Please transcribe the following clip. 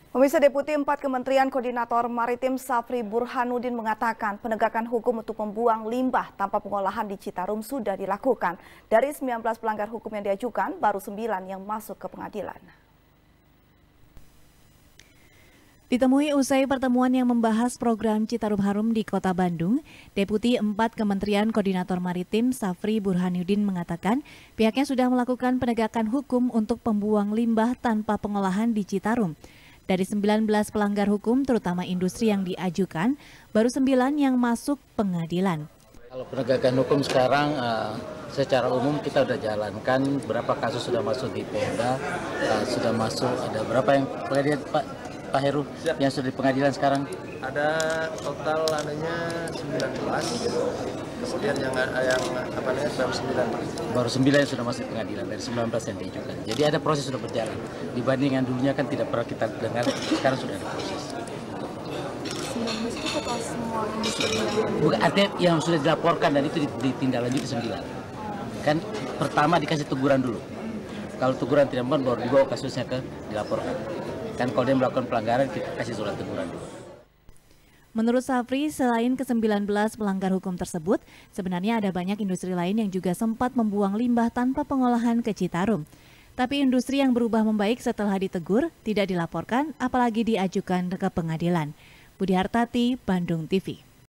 Pemirsa, Deputi 4 Kementerian Koordinator Maritim Safri Burhanuddin mengatakan penegakan hukum untuk membuang limbah tanpa pengolahan di Citarum sudah dilakukan. Dari 19 pelanggar hukum yang diajukan, baru 9 yang masuk ke pengadilan. Ditemui usai pertemuan yang membahas program Citarum Harum di Kota Bandung, Deputi 4 Kementerian Koordinator Maritim Safri Burhanuddin mengatakan pihaknya sudah melakukan penegakan hukum untuk pembuang limbah tanpa pengolahan di Citarum. Dari 19 pelanggar hukum, terutama industri yang diajukan, baru 9 yang masuk pengadilan. Kalau penegakan hukum sekarang secara umum kita sudah jalankan, berapa kasus sudah masuk di Polda, sudah masuk, ada berapa yang pengadilan Pak Heru yang sudah di pengadilan sekarang? Ada total adanya 19. Kemudian yang baru 9 yang sudah masuk pengadilan dari 19 yang diajukan. Jadi ada proses sudah berjalan. Dibandingkan dulunya kan tidak pernah kita dengar, sekarang sudah ada proses. 19 itu total semua industri Bukan, artinya yang sudah dilaporkan dan itu ditindaklanjuti 9. Kan pertama dikasih teguran dulu. Kalau teguran tidak mohon baru dibawa kasusnya ke dilaporkan. Kan kalau dia melakukan pelanggaran kita kasih surat teguran dulu. Menurut Safri, selain ke-19 pelanggar hukum tersebut, sebenarnya ada banyak industri lain yang juga sempat membuang limbah tanpa pengolahan ke Citarum. Tapi industri yang berubah membaik setelah ditegur, tidak dilaporkan, apalagi diajukan ke pengadilan. Budi Hartati, Bandung TV.